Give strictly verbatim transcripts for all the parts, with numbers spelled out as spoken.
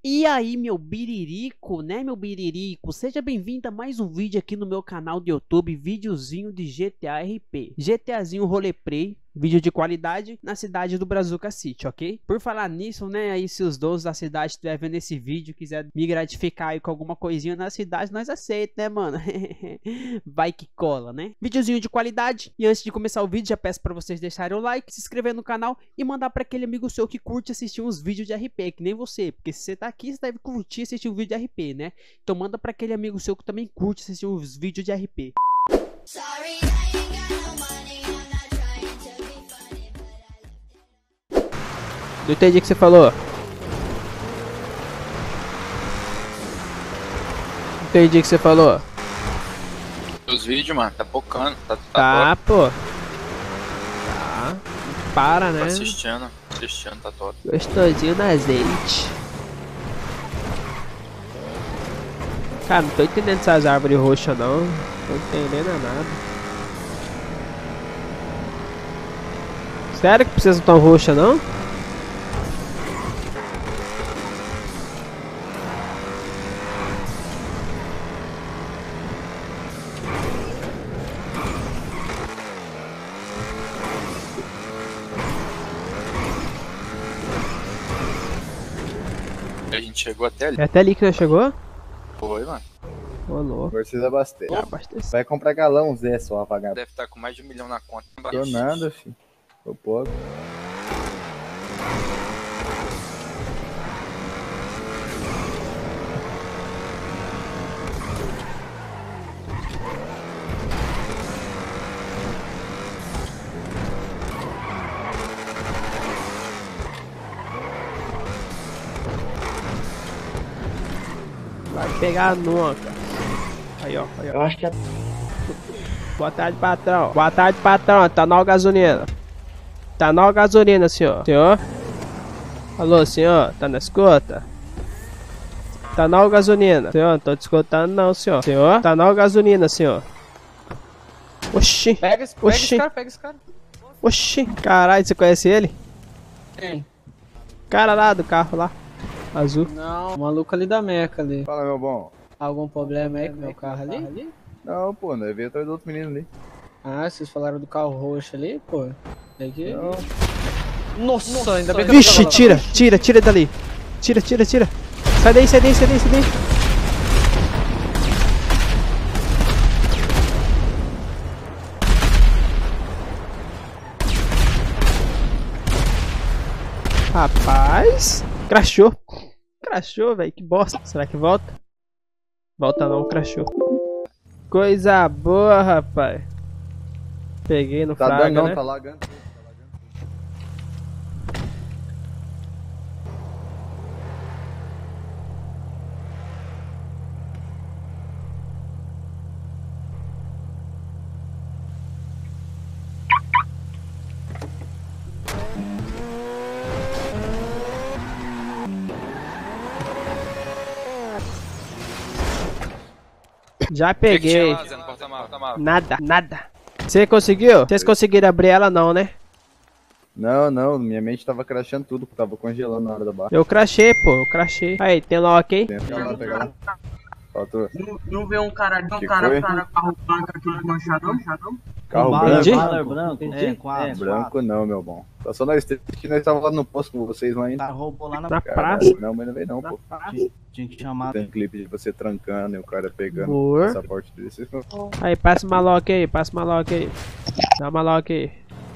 E aí, meu biririco, né, meu biririco? Seja bem-vindo a mais um vídeo aqui no meu canal do YouTube, videozinho de G T A R P. GTAzinho roleplay, vídeo de qualidade na cidade do Brazuca City, ok? Por falar nisso, né, aí se os donos da cidade estiverem vendo esse vídeo e quiser me gratificar aí com alguma coisinha na cidade, nós aceitamos, né, mano? Vai que cola, né? Videozinho de qualidade. E antes de começar o vídeo, já peço pra vocês deixarem o like, se inscrever no canal e mandar pra aquele amigo seu que curte assistir uns vídeos de R P, que nem você, porque se você tá aqui, você deve curtir assistir um vídeo de R P, né? Então manda pra aquele amigo seu que também curte assistir uns vídeos de R P. Sorry, I ain't got no money, I'm not trying to be funny, but I... Não entendi o que você falou. Não entendi o que você falou. Os vídeos, mano, tá focando, tá, tá, tá pô. Tá. Para, né? Tá assistindo, assistindo, tá top. Gostosinho no azeite. Cara, não tô entendendo essas árvores roxas não. Não tô entendendo nada. Sério que precisam tão roxas não? A gente chegou até ali. É até ali que nós chegou? Foi, mano. Ô, louco. Precisa abastecer. Abastece. Vai comprar galão Zé só, apagado. Deve estar com mais de um milhão na conta. Tô nada, filho. Tô pobre. Vai pegar nunca. Aí, ó. Aí, ó. Eu acho que é... Boa tarde, patrão. Boa tarde, patrão. Tá na gasolina. Tá na gasolina, senhor. Senhor? Alô, senhor? Tá na escuta? Tá na gasolina. Senhor, não tô te escutando não, senhor. Senhor? Tá na gasolina, senhor. Oxi. Pega esse, pega esse cara, pega esse cara. Oxi. Caralho, você conhece ele? Quem? Cara lá do carro lá. Azul. Não, o maluco ali da Meca ali. Fala, meu bom. Algum problema aí com o meu carro ali? Não, pô, não veio atrás do outro menino ali. Ah, vocês falaram do carro roxo ali, pô. Tem que... Não. Nossa, Nossa, ainda bem que Vixe, eu tira, tira, tira dali. Tira, tira, tira. Sai daí, sai daí, sai daí, sai daí. Rapaz, crashou. Crashou, velho, que bosta. Será que volta? Volta não, crashou. Coisa boa, rapaz. Peguei no Tá fraga, dando não, né? tá lagando. Já O que que tinha peguei. lá, Zé, no porta-malas? Nada, nada. Você conseguiu? Vocês conseguiram abrir ela não, né? Não, não, minha mente tava crashando tudo, tava congelando na hora da barra. Eu crachei, pô, eu crachei. Aí, tem lock aí? Tenta lá pegar lá. Faltou. Não, não vê um cara, um Que cara, foi? cara, carro branco aqui manchadão, manchadão? Carro Entendi. branco. branco, entendi. É, quatro. Branco não, meu bom. Tá só nós três que nós tava lá no posto com vocês lá ainda. Tá, roubou lá na Na Caralho, praça. não, mas não veio não, pô. tinha, tinha que chamar. Tem clipe de você trancando e o cara pegando Boa. o passaporte dele. Vocês não- Aí, passa uma lock aí, passa uma lock aí. Dá uma lock aí.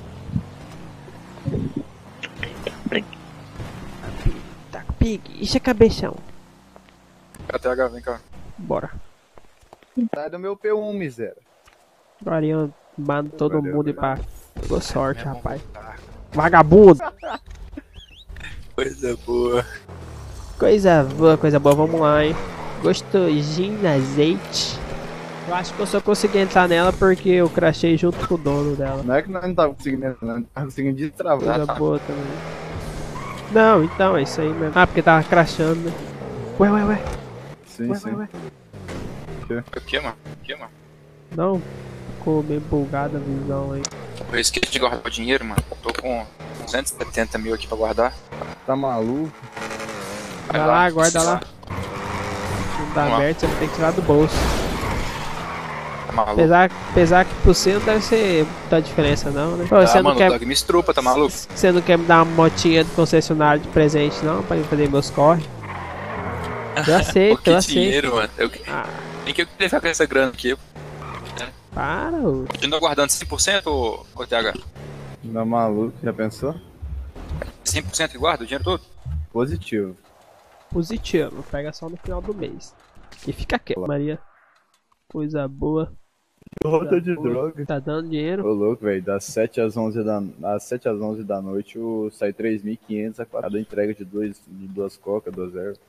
Tá com preguiça, cabeção. Até H, vem cá. Bora. Sai do meu P um, miséria. Agora eu mando todo Valeu, mundo ir valeu. pra... Boa sorte, rapaz. Vagabundo. Coisa boa. Coisa boa, coisa boa, vamos lá, hein. Gostosinho no azeite. Eu acho que eu só consegui entrar nela porque eu crachei junto com o dono dela. Não é que nós não tava conseguindo, não tava conseguindo destravar. Coisa boa também. Não, então, é isso aí mesmo. Ah, porque tava crachando, né? Ué, ué, ué. Sim, Ué, sim. ué, ué. O que, mano? O que, mano? Não, ficou meio bugada a visão aí. Eu esqueci de guardar o dinheiro, mano. Tô com duzentos e setenta mil aqui pra guardar. Tá maluco? Vai lá, guarda lá. Não tá Vamos lá. aberto, você vai ter que tirar do bolso. Tá maluco? Apesar, apesar que por você não deve ser muita diferença não, né? Pô, Ah, você, não mano, quer, o Dog me estrupa, tá maluco? você não quer me dar uma motinha do concessionário de presente não, pra eu fazer meus corre? Eu aceito, Pô, que eu aceito. dinheiro, mano. Eu... Ah, Nem que eu queria ficar com essa grana aqui. para, ô. Continua guardando cem por cento, ô, ô T H? Não, maluco, já pensou? cem por cento que guarda o dinheiro todo? Positivo. Positivo, pega só no final do mês. E fica quieto, Maria. Coisa boa. Rota de droga. Tá dando dinheiro? Ô louco, velho, das sete às onze da, das sete às onze da noite eu saí três mil e quinhentos a cada entrega de, dois, de duas coca, duas ervas.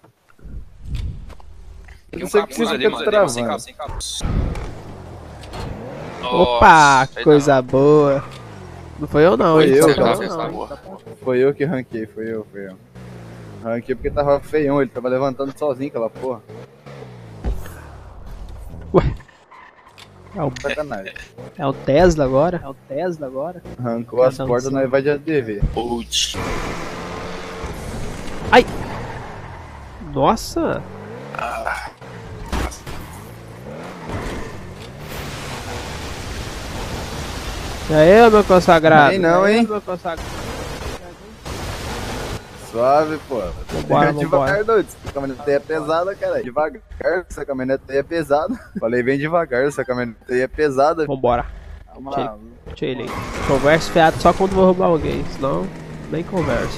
Tem Eu um sei que capuz você ali, fica mano, ali, mano, sem travando. cabo, sem cabo. Opa, Nossa, aí coisa não. boa. Não foi eu não, Foi hein? eu, Foi cara. eu Essa não. porra. Foi eu que ranquei, foi eu, foi eu. Ranquei porque tava feião, ele tava levantando sozinho aquela porra. É o, Sacanagem. é o Tesla agora? É o Tesla agora? Arrancou as Cada um portas, sim. nós vai de A D V. Putz. Nossa! E aí, meu consagrado? Nem não, E aí, hein? meu consagrado? Suave, pô. Vambora, Devagar, vambora. doido. Essa caminhonete aí é pesada, cara. Devagar, essa caminhonete aí é pesada. Falei bem devagar, essa caminhonete aí é pesada. Vambora. Tá maluco. Deixa ele aí. Converso fiado só quando vou roubar alguém, senão nem converso.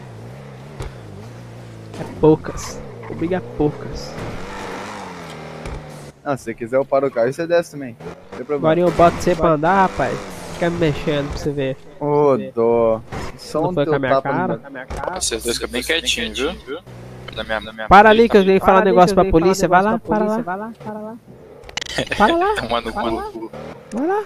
É poucas. Comigo é poucas. Ah, se você quiser eu paro o carro e você desce também. Não tem problema. Agora eu boto você pra andar, rapaz. Fica me mexendo pra você ver. Ô, dó. Só Não um foi com a teu minha tapa cara? no... Vocês dois ficam bem quietinhos, viu? Da minha, da minha Para ali que eu tenho que falar Para um negócio pra polícia. Vai lá, para lá. Vai lá, para lá. Para lá, Tomar no cu. vai lá.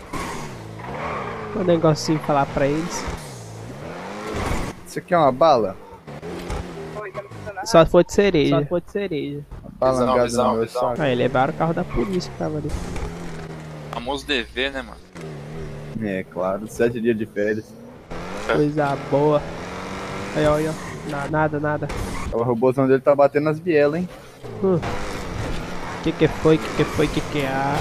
Um negocinho falar pra eles. Isso aqui é uma bala? Só se for de cereja. Só se for de cereja. Uma balangada visão, no meu visão. saco. Aí levaram o carro da polícia que tava ali. Famoso D V, né, mano? É, claro. Sete dias de férias. Coisa boa. Aí, ó, aí, ó. Na- Nada, nada. O robôzão dele tá batendo nas bielas, hein? Hum. Que que foi, que que foi, que que é? Ah,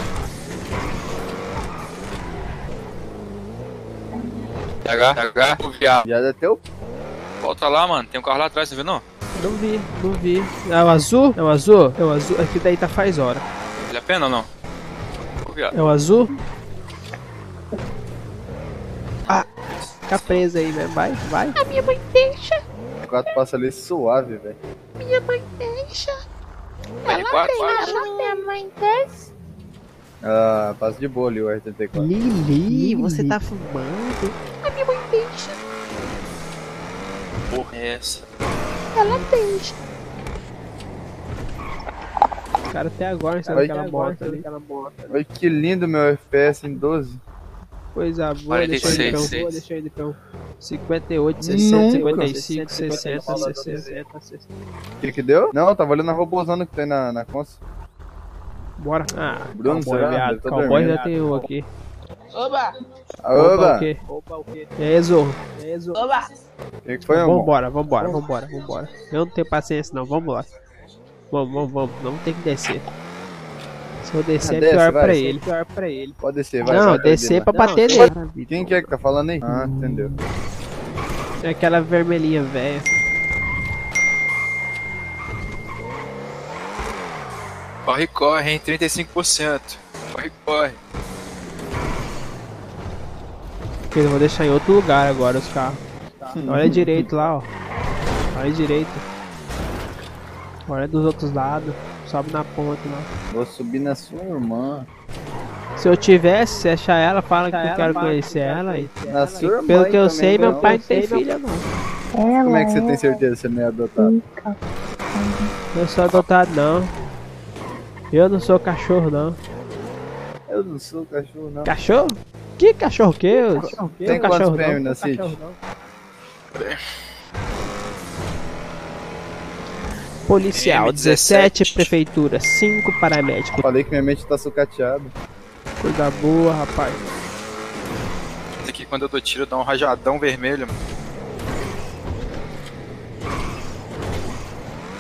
T H, T H, o viado. Já é teu? Volta lá, mano. Tem um carro lá atrás, você viu não? não vi, não vi. É o azul? É o azul? É o azul. Aqui daí tá faz hora. Vale a pena ou não? O viado. É o azul? Ah, fica preso aí, né? Vai, vai. A minha mãe deixa, Quatro passa ali suave, velho. minha mãe deixa. L quatro, quatro. Ela minha mãe deixa. Ah, passa de boa ali o R oitenta e quatro. Lili, você tá fumando? A minha mãe deixa, Porra, é essa? ela deixa. O cara até agora está Ai, naquela que moto agora, ali. Olha que lindo meu F P S em doze. Coisa boa, quarenta e deixa ele seis. cão. Boa, deixa ele cão. cinquenta e oito, sessenta, Nunca. cinquenta e cinco, sessenta, sessenta. O que que deu? Não, tava olhando a robôzona que tem na, na consa. Bora. Ah, Bruno, cowboy, será? viado. Eu tô Cowboy dormindo. já tem um aqui. Oba, Opa, Oba! o quê? Opa, o quê? E aí, Zorro? E aí, Zorro? oba. O que que foi, irmão? Vambora, vambora, vambora, vambora. Eu não tenho paciência não, vamos lá. Vamos, vamos, vamos. Não tem que descer. Se eu descer Ah, é desce, pior vai, pra desce. ele. Pior pra ele. Pode descer, vai. Não, vai, descer pra vai. bater nele. Quem que é que tá falando aí? Ah, entendeu. É aquela vermelhinha velha. Corre, corre, hein? trinta e cinco por cento. Corre, corre. Porque eu vou deixar em outro lugar agora os carros. Olha direito lá, ó. Olha direito. Olha dos outros lados. Sobe na ponta lá. Vou subir na sua irmã. Se eu tivesse, se achar ela, fala que eu quero conhecer ela. E, Na sua irmã. pelo que eu também, sei, meu não. pai não tem filha não. Como é que você tem certeza que você não é adotado? Eu sou adotado não. Eu não sou cachorro não. Eu não sou cachorro, não. Cachorro? Que cachorro que eu? Tem Não, quantos cachorro P M não. na City? Policial P M dezessete, dezessete. prefeitura cinco, paramédico. Falei que minha mente tá sucateada. Coisa boa, rapaz. Esse aqui, quando eu dou tiro, dá um rajadão vermelho, mano.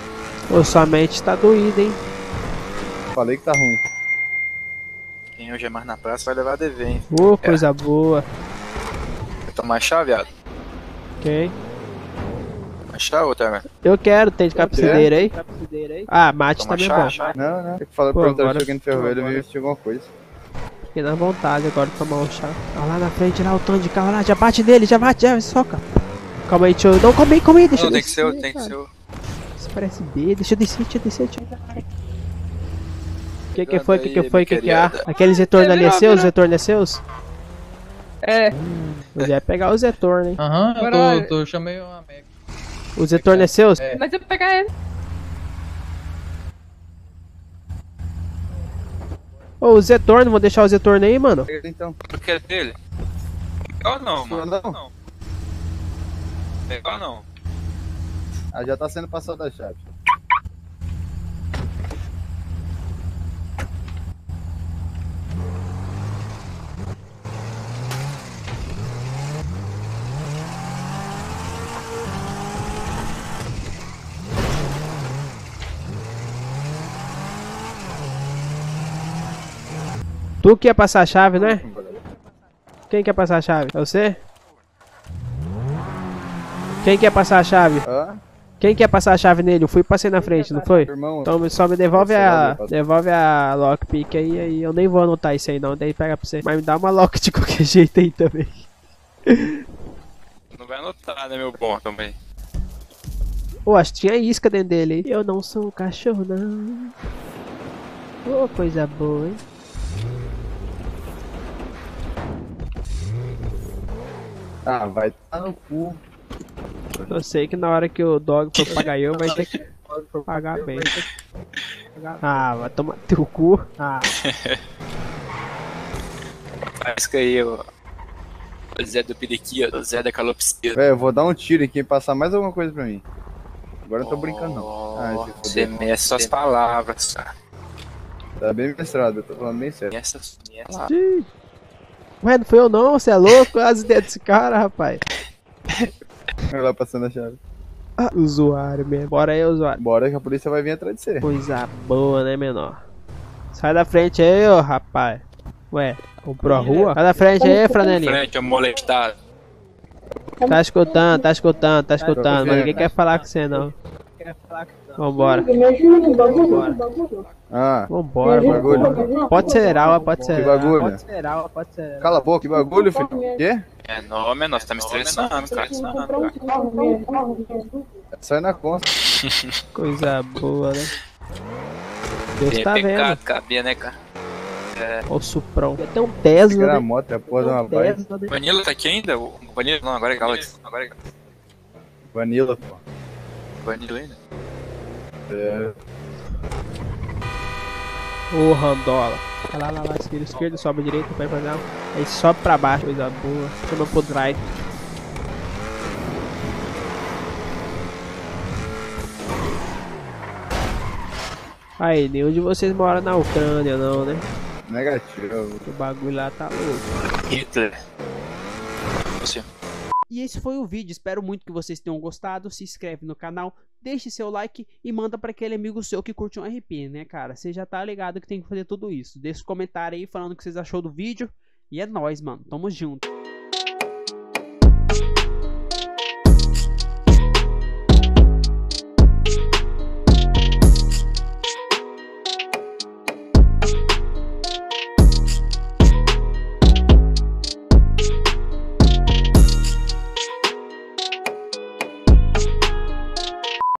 Ô, sua mente tá doída, hein? Falei que tá ruim. Quem hoje é mais na praça vai levar a dever, hein? Ô, coisa boa. Vai tomar chá, viado? Ok. Tomar chá, outra, velho? Eu quero, tem de capsideira aí? Ah, mate Tomar também é chá, bom. chá? Não, não. Tem que falar Pô, pra entrar agora- aqui no ferroeiro e ver se tinha alguma coisa. Fiquei na vontade agora de tomar um chá. Olha lá na frente, lá o tanto de carro lá, já bate nele, já bate, já soca. Calma aí, deixa eu... Não, calma aí, calma aí, deixa Não, eu tem que descer, ser o, tem que cara. ser o. Isso parece B, deixa eu descer, deixa eu descer, deixa eu... O que que Cuidado foi, que que aí, foi, que que há? querida. Aqueles retornos ali é Virou, seus, os virou. retornos é seus? É. Eu já ia pegar os retornos, hein? Aham, Caralho. eu tô, tô, chamei uma amiga. Os retornos é seus? É. Mas eu vou pegar ele. Ô, os retornos, vou deixar os retornos aí, mano. Pega ele, então. Tu quer dele? Legal não, mano. Não. Não. Legal não. Ah, já tá sendo passada a chave. Tu que ia passar a chave, né? Quem quer passar a chave? É você? Quem quer passar a chave? Hã? Quem quer passar a chave nele? Eu fui e passei na frente, não foi? Irmão, Então só me devolve a. Devolve a lockpick aí, aí. Eu nem vou anotar isso aí não, daí pega pra você. Mas me dá uma lock de qualquer jeito aí também. Não vai anotar, né, meu bom, também. Pô, acho que tinha isca dentro dele aí. Eu não sou um cachorro, não. Ô, coisa boa, hein? ah, vai tá no cu. Eu sei que na hora que o dog for pagar eu, vai ter que pagar bem. Ah, vai tomar teu cu. Ah, Parece que aí, ó. O Zé do Piriquia, o Zé da Calopsita. Velho, eu vou dar um tiro em quem passar mais alguma coisa pra mim. Agora eu não tô brincando, não. Ah, se Você fuder. mexe suas palavras, cara. Tá bem mestrado, eu tô falando bem sério. Mexe suas palavras. sim. Ué, não fui eu não, você é louco? Olha as ideias desse cara, rapaz. Vai lá passando a chave. Ah, usuário mesmo. Bora aí, usuário. Bora que a polícia vai vir atrás de você. Coisa boa, né, menor? Sai da frente aí, ô rapaz. Ué, comprou a rua? Sai da frente aí, franelinha. Frente, é molestado. Tá escutando, tá escutando, tá escutando. Mas ninguém quer falar com você, não. Vambora. Ah, Vambora, que vambora. bagulho. Pode acelerar, ó, pode Que acelerar. bagulho. Pode acelerar, ó, pode acelerar. Cala a boca, que bagulho, filho. Quê? É nome, nós tá me estressando, cara. Estressando, cara. Sai na conta. Coisa boa, né? Deus Tem tá vendo. pecado, cabia, né, cara? Ó o Suprão. Tem um Que Tesla, era a né? moto, é a porra de uma bike. Tesla, né? Vanilla tá aqui ainda? O Vanilla? Não, agora é Galaxy. Agora é Galaxy. Vanilla, pô. Vanilla ainda? É. Ô, Randola. Vai lá, lá, lá, esquerda, esquerda, sobe direita, vai pra lá. Aí sobe pra baixo, coisa boa. Chama pro drive. Aí, nenhum de vocês mora na Ucrânia, não, né? Negativo. O bagulho lá tá louco. Hitler. Você. E esse foi o vídeo, espero muito que vocês tenham gostado. Se inscreve no canal, deixe seu like e manda pra aquele amigo seu que curte um R P, né, cara? Você já tá ligado que tem que fazer tudo isso. Deixa um comentário aí falando o que vocês achou do vídeo. E é nóis, mano. Tamo junto.